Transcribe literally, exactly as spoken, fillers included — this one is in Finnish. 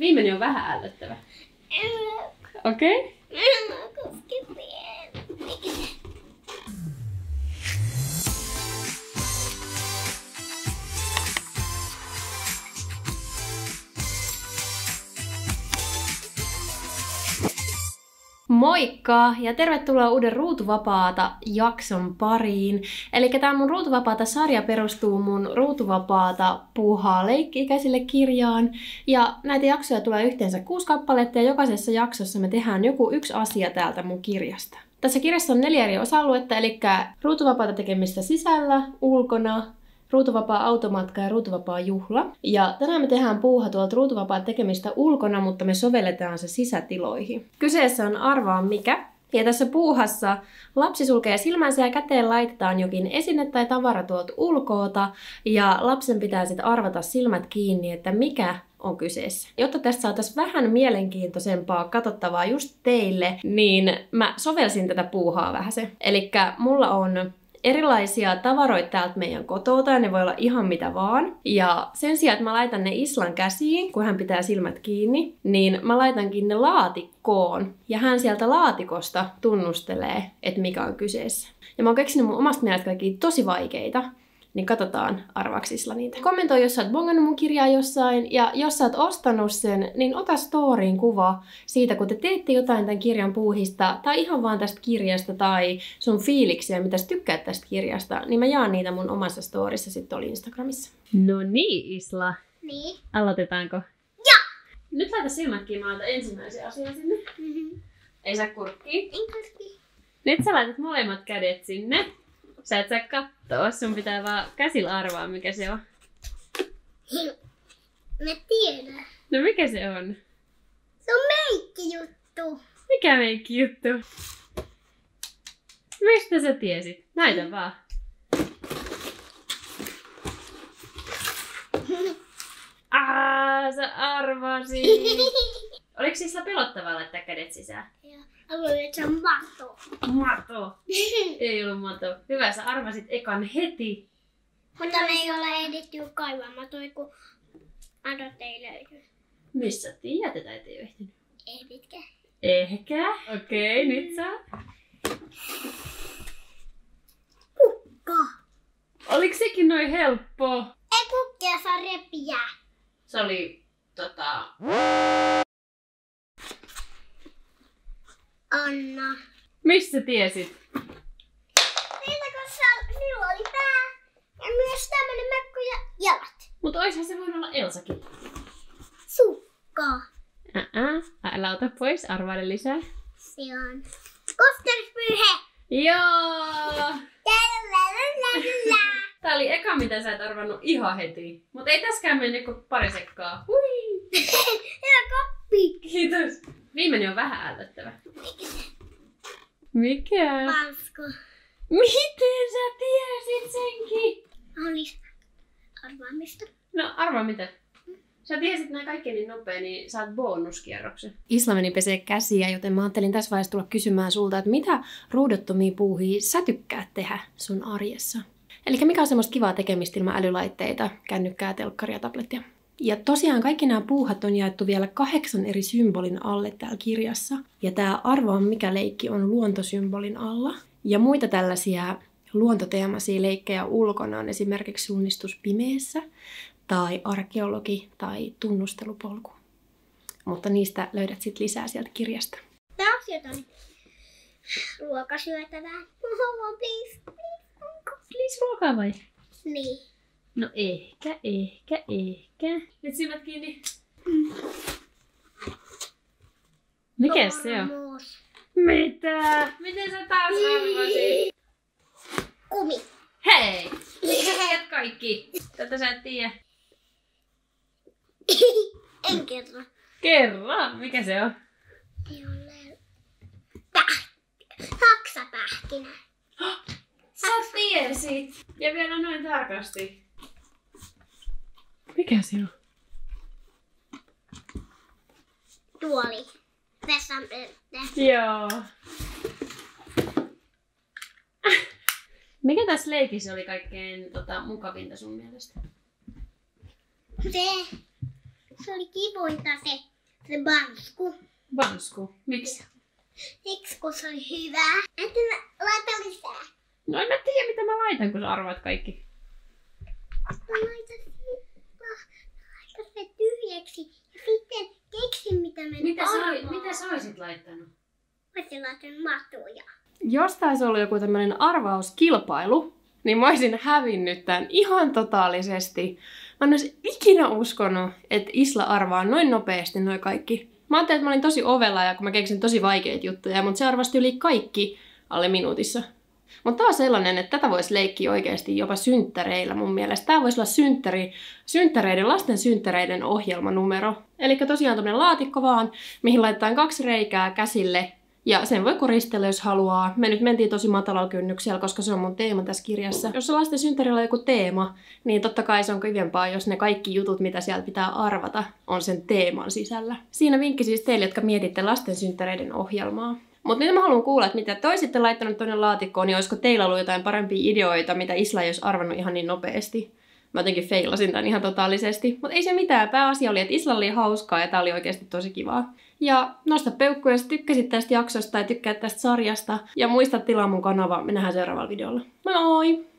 Viimeinen on vähän ällöttävä. Okei. Okay. Moikka ja tervetuloa uuden Ruutuvapaata jakson pariin. Eli tämä mun Ruutuvapaata-sarja perustuu mun Ruutuvapaata puuhaa leikki-ikäisille kirjaan. Ja näitä jaksoja tulee yhteensä kuusi kappaletta ja jokaisessa jaksossa me tehdään joku yksi asia täältä mun kirjasta. Tässä kirjassa on neljä eri osa-aluetta, eli Ruutuvapaata tekemistä sisällä, ulkona, Ruutuvapaa automatka ja Ruutuvapaa juhla. Ja tänään me tehdään puuha tuolta Ruutuvapaan tekemistä ulkona, mutta me sovelletaan se sisätiloihin. Kyseessä on Arvaa mikä. Ja tässä puuhassa lapsi sulkee silmänsä ja käteen laitetaan jokin esine tai tavara tuolta ulkoota. Ja lapsen pitää sitten arvata silmät kiinni, että mikä on kyseessä. Jotta tästä saataisiin vähän mielenkiintoisempaa katsottavaa just teille, niin mä sovelsin tätä puuhaa vähän se. Elikkä mulla on erilaisia tavaroita täältä meidän kotota ja ne voi olla ihan mitä vaan. Ja sen sijaan, että mä laitan ne Islan käsiin, kun hän pitää silmät kiinni, niin mä laitankin ne laatikkoon. Ja hän sieltä laatikosta tunnustelee, että mikä on kyseessä. Ja mä oon keksinyt mun omasta mielestä kaikkia tosi vaikeita. Niin katsotaan, arvaaks Isla niitä. Kommentoi, jos sä oot bongannut mun kirjaa jossain, ja jos sä oot ostanut sen, niin ota storyin kuva siitä, kun te teette jotain tämän kirjan puuhista, tai ihan vaan tästä kirjasta, tai sun fiiliksiä, mitä sä tykkäät tästä kirjasta, niin mä jaan niitä mun omassa storissa sitten tuolla Instagramissa. No niin, Isla. Niin. Aloitetaanko? Joo! Nyt laita silmät kiinni, mä laitan ensimmäisen asian sinne. Mm-hmm. Ei saa kurkkiin. En kurkki. Nyt sä laitat molemmat kädet sinne. Sä et saa kattoo, sun pitää vaan käsillä arvaa mikä se on. Mä tiedän. No mikä se on? Se on meikkijuttu. Mikä meikki juttu? Mistä sä tiesit? Näytä vaan. Aa, sä arvasit. Oliko siis pelottavaa laittaa kädet sisään? Joo. Aloin, että se on mato. Mato. Ei ollut mato. Hyvä, sä arvasit ekan heti. Mutta me ei ole ehditty kaivaa matoja, kun matot ei löydy. Missä tiedät, että et ei ole ehtinyt? Ehditkä? Ehkä. Okei, okay, nyt saa. Kukka. Oliko sekin noin helppo? Ei kukkia saa repiä. Se oli tota... Anna. Missä tiesit? Siitä kun sinulla oli pää ja myös tämmönen mekko ja jalat. Mut oishan se voinut olla Elsakin. Sukka. Ää, älä ota pois, arvaile lisää. Se on kosterispyyhe. Joo! Tää oli eka mitä sä et arvannut ihan heti. Mut ei täskään mennyt kuin pari sekkaa. Hui! Hyvä koppi. Kiitos. Viimeinen on vähän ällöttävä. Mikä? Pansko. Miten sä tiesit senkin? Olis arvaamista. No arvaa mitä. Sä tiesit nää kaikki niin nopea, niin saat bonuskierroksen. Isla meni pesee käsiä, joten mä ajattelin tässä vaiheessa tulla kysymään sulta, että mitä ruuduttomia puuhia sä tykkäät tehdä sun arjessa? Eli mikä on semmoista kivaa tekemistä ilman älylaitteita, kännykkää, telkkaria, tablettia? Ja tosiaan kaikki nämä puuhat on jaettu vielä kahdeksan eri symbolin alle täällä kirjassa. Ja tää Arvaa mikä leikki on luontosymbolin alla. Ja muita tällaisia luontoteemaisia leikkejä ulkona on esimerkiksi suunnistus pimeässä, tai arkeologi, tai tunnustelupolku. Mutta niistä löydät sitten lisää sieltä kirjasta. Tää on jotain ruokasyötävää. Haluan please, please. Please ruokaa vai? Niin. No ehkä, ehkä, ehkä. Nyt silmät kiinni. Mm. Mikä se on? Tormos. Mitä? Miten sä taas arvasit? Kumi. Hei! Sä tiedät kaikki. Tätä sä et tiedä. En kerro. Kerro! Mikä se on? Ei ole pähkinä. Saksapähkinä. Sä tiesit! Ja vielä noin tarkasti. Mikä se on? Tuoli. Vessan pönttö. Joo. Mikä tässä leikissä oli kaikkein tota, mukavinta sun mielestä? Se, se oli kivointa se Se bansku. Vansku. Miksi? Siksi kun se oli hyvä. Että mä laitan lisää. No en mä tiedä mitä mä laitan, kun sä arvaat kaikki. Mä laitan, laitan se tyhjäksi ja sitten keksin mitä mä Mitä sä, arvaan. mitä sä olisit laittanut? Mä olisin laittanut matuja. Jos tää olisi ollut joku tämmönen arvauskilpailu, niin mä olisin hävinnyt tän ihan totaalisesti. Mä en olisi ikinä uskonut, että Isla arvaa noin nopeasti noin kaikki. Mä ajattelin, että mä olin tosi ovella ja kun mä keksin tosi vaikeita juttuja, mutta se arvasti yli kaikki alle minuutissa. Mutta tää on sellainen, että tätä voisi leikkiä oikeasti jopa synttäreillä mun mielestä. Tää voisi olla synttäri, synttäreiden, lasten synttäreiden ohjelmanumero. Eli tosiaan tämmönen laatikko vaan, mihin laitetaan kaksi reikää käsille. Ja sen voi koristella, jos haluaa. Me nyt mentiin tosi matalalla kynnyksellä, koska se on mun teema tässä kirjassa. Jos on lasten synttärillä on joku teema, niin totta kai se on kivempaa, jos ne kaikki jutut, mitä sieltä pitää arvata, on sen teeman sisällä. Siinä vinkki siis teille, jotka mietitte lasten synttäreiden ohjelmaa. Mutta nyt mä haluan kuulla, että mitä te olisitte laittanut tuonne laatikkoon, niin olisiko teillä ollut jotain parempia ideoita, mitä Isla ei olisi arvannut ihan niin nopeasti. Mä jotenkin feilasin tämän ihan totaalisesti. Mutta ei se mitään. Pääasia oli, että Isla oli hauskaa ja tää oli oikeasti tosi kivaa. Ja nosta peukkuja, jos tykkäsit tästä jaksosta tai tykkäät tästä sarjasta. Ja muista tilaa mun kanavaa. Me nähdään seuraavalla videolla. Moi moi!